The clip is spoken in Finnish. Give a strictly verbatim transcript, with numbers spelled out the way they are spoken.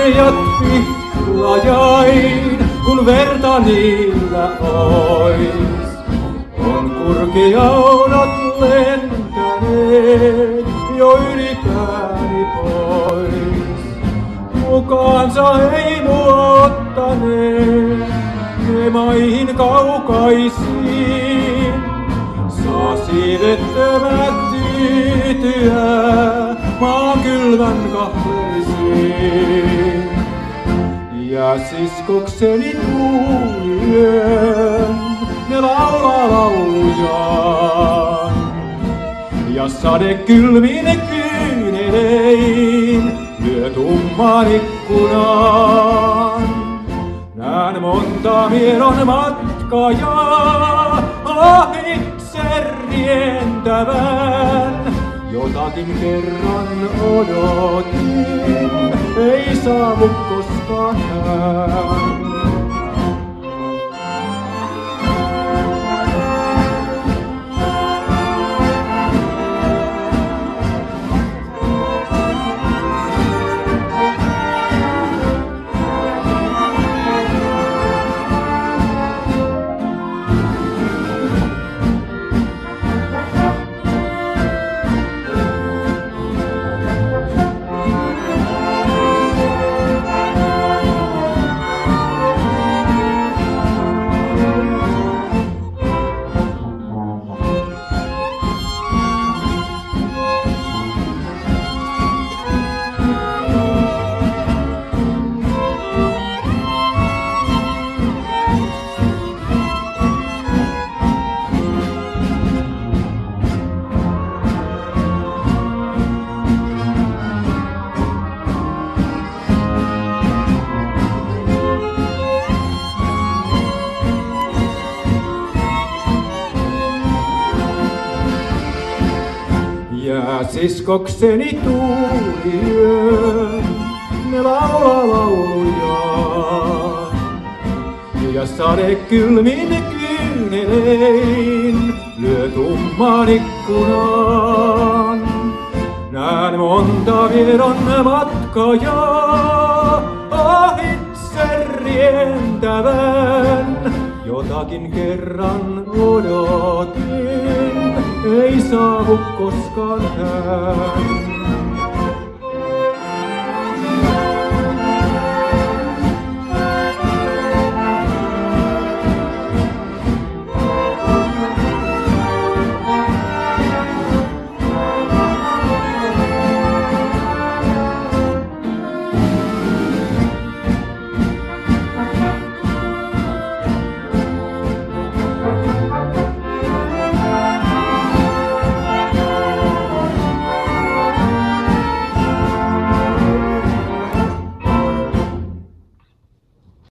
marjat vihla jäin, kun verta niillä ois. On kurkiaunat lentäneet jo yli pääni pois. Mukaansa heimo ottaneet ne maihin kaukaisiin. Saa siivettömät tyytyä maan kylmän kahleisiin. Ja siskokseni tuulien ne laulaa laulujaan. Ja sade kylmine kyynelein lyö tummaan ikkunaan. Nään monta mieron matkajaa ohitse rientävän. Jotakin kerran odotin, ei saavu koskaan hän. Ja siskokseni tuulien ne laulaa laulujaan. Ja sade kylmin kyynelein lyö tummaan ikkunaan. Nään monta vieron matkajaa ohitse rientävän. Jotakin kerran odotin, ei saavu koskaan hän.